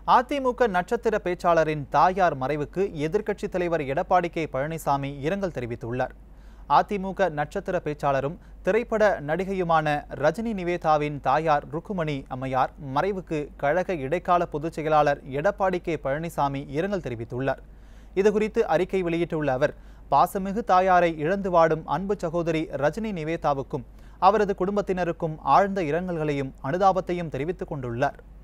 அதிமுக நட்சத்திர பேச்சாளரின் தாயார் மறைவுக்கு எதிர்க்கட்சித் தலைவர் எடப்பாடி கே பழனிசாமி இரங்கல் தெரிவித்துள்ளார். அதிமுக நட்சத்திர பேச்சாளரும் திரைப்பட நடிகையுமான ரஜினி நிவேதாவின் தாயார் ருக்குமணி அம்மையார் மறைவுக்கு கழக இடைக்கால பொதுச் செயலாளர் எடப்பாடி கே பழனிசாமி இரங்கல் தெரிவித்துள்ளார். இதுகுறித்து அறிக்கை வெளியிட்டுள்ள அவர், பாசமிகு தாயாரை இழந்து வாடும் அன்பு சகோதரி ரஜினி நிவேதாவுக்கும் அவரது குடும்பத்தினருக்கும் ஆழ்ந்த இரங்கல்களையும் அனுதாபத்தையும் தெரிவித்துக் கொண்டுள்ளார்.